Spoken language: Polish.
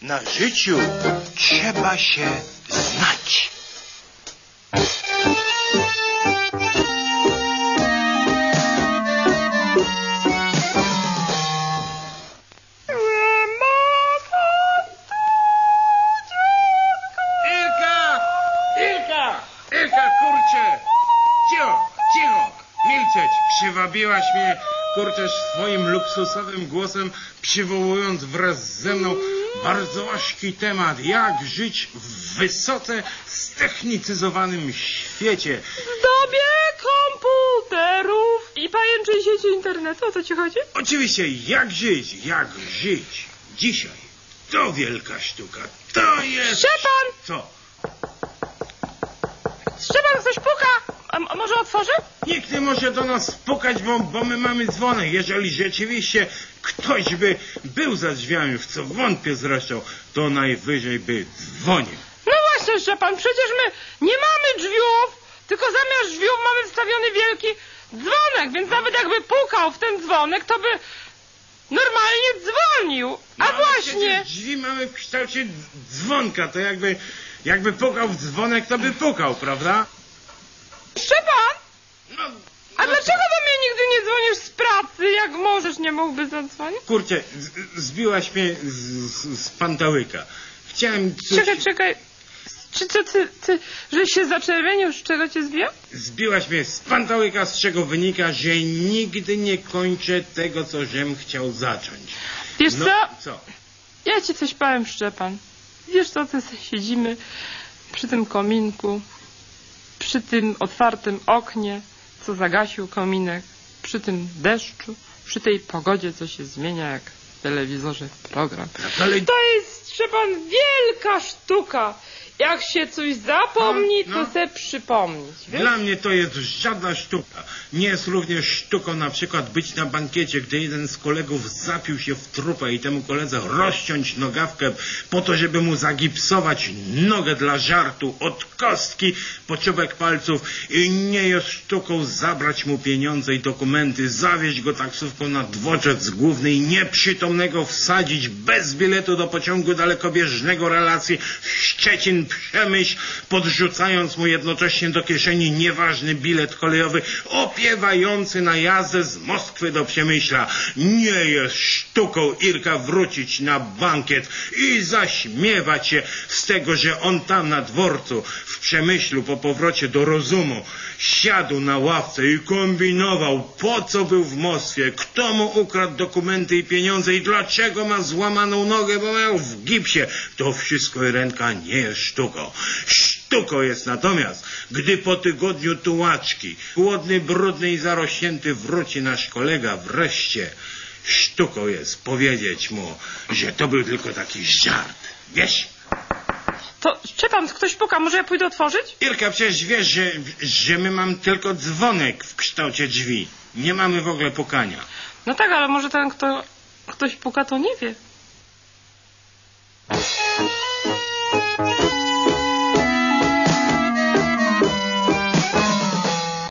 Na życiu trzeba się znać. Ilka, kurczę! Cicho! Milczeć! Przywabiłaś mnie, kurczę, swoim luksusowym głosem, przywołując wraz ze mną bardzo ważki temat. Jak żyć w wysoce ztechnicyzowanym świecie. W dobie komputerów i pajęczej sieci internetu. O co ci chodzi? Oczywiście, jak żyć dzisiaj. To wielka sztuka. To jest... Szczepan! Co? Szczepan, ktoś puka! A może otworzy? Nikt nie może do nas pukać, bo my mamy dzwonek. Jeżeli rzeczywiście ktoś by był za drzwiami, w co wątpię zresztą, to najwyżej by dzwonił. No właśnie, Szczepan, przecież my nie mamy drzwiów, tylko zamiast drzwiów mamy wstawiony wielki dzwonek, więc nawet jakby pukał w ten dzwonek, to by normalnie dzwonił. A właśnie... Drzwi mamy w kształcie dzwonka, to jakby pukał w dzwonek, to by pukał, prawda? Szczepan! No, A dlaczego do mnie nigdy nie dzwonisz z pracy, jak możesz, nie mógłby zadzwonić? Kurczę, zbiłaś mnie z pantałyka. Chciałem coś... Czekaj. Czy ty, że się zaczerwienił, z czego cię zbił? Zbiłaś mnie z pantałyka, z czego wynika, że nigdy nie kończę tego, co żem chciał zacząć. Wiesz no, co? Ja ci coś powiem, Szczepan. Wiesz co, siedzimy przy tym kominku, przy tym otwartym oknie, co zagasił kominek, przy tym deszczu, przy tej pogodzie, co się zmienia jak w telewizorze program. Ale... To jest, Szczepan, wielka sztuka. Jak się coś zapomni, to se przypomnieć. Wiesz? Dla mnie to jest żadna sztuka. Nie jest również sztuką na przykład być na bankiecie, gdy jeden z kolegów zapił się w trupę i temu koledze rozciąć nogawkę po to, żeby mu zagipsować nogę dla żartu od kostki po czubek palców. I nie jest sztuką zabrać mu pieniądze i dokumenty, zawieźć go taksówką na dworzec główny i nieprzytomnego wsadzić bez biletu do pociągu dalekobieżnego relacji Szczecin Przemyśl, podrzucając mu jednocześnie do kieszeni nieważny bilet kolejowy opiewający na jazdę z Moskwy do Przemyśla. Nie jest sztuką, Irka, wrócić na bankiet i zaśmiewać się z tego, że on tam na dworcu w Przemyślu po powrocie do rozumu siadł na ławce i kombinował, po co był w Moskwie, kto mu ukradł dokumenty i pieniądze i dlaczego ma złamaną nogę, bo miał w gipsie. To wszystko, Irenka, nie jest sztuką. Sztuką jest natomiast, gdy po tygodniu tułaczki, głodny, brudny i zarośnięty wróci nasz kolega wreszcie. Sztuką jest powiedzieć mu, że to był tylko taki żart. Wiesz? To, Szczepan, ktoś puka, może ja pójdę otworzyć? Irka, przecież wiesz, że my mamy tylko dzwonek w kształcie drzwi. Nie mamy w ogóle pukania. No tak, ale może ten, ktoś puka, to nie wie.